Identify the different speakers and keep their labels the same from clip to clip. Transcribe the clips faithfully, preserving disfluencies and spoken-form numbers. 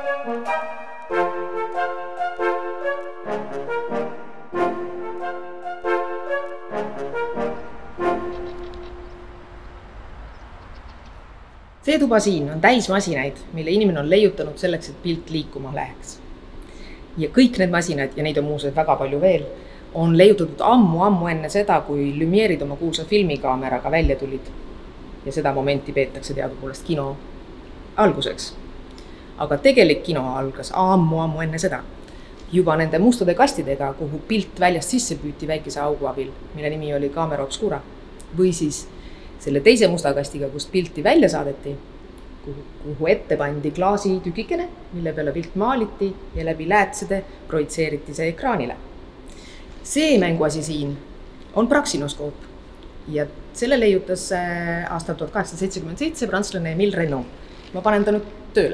Speaker 1: See tuba siin on täis masinaid, mille inimene on leiutanud selleks, et pilt liikuma läheks. Ja kõik need masinad, ja neid on muuseas väga palju veel, on leiutatud ammu-ammu enne seda, kui Lumiere'id oma kuulsa filmikaameraga välja tulid. Ja seda momenti peetakse teadupoolest kino alguseks. Aga tegelik kino algas ammu-ammu enne seda. Juba nende mustade kastidega, kuhu pilt väljast sisse püüti väikese augu abil, mille nimi oli Camera Obscura, või siis selle teise musta kastiga, kust pilti välja saadeti, kuhu, kuhu ette pandi klaasi tükikene, mille peale pilt maaliti ja läbi läätsede projitseeriti see ekraanile. See mänguasi siin on praksinoskoop ja selle leiutas aastal tuhat kaheksasada seitsekümmend seitse prantslane Emile Renault. Ma panen ta nüüd tööle.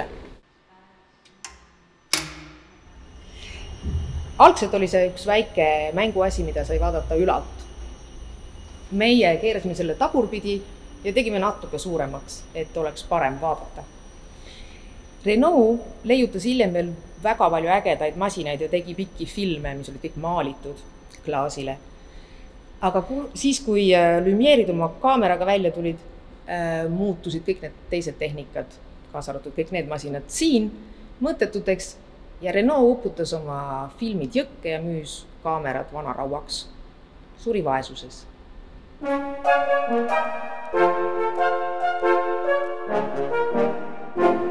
Speaker 1: Algselt oli see üks väike mänguasi, mida sai vaadata ülalt. Meie keerasime selle tagurpidi ja tegime natuke suuremaks, et oleks parem vaadata. Renault leiutas hiljem veel väga palju ägedaid masinaid ja tegi pikki filme, mis olid kõik maalitud klaasile. Aga siis, kui Lumiere'id oma kaameraga välja tulid, muutusid kõik need teised tehnikad, kaasa arvatud kõik need masinad siin mõttetuteks ja Renault uputas oma filmid jõkke ja müüs kaamerad vanarauaks. Suri vaesuses. Thank you.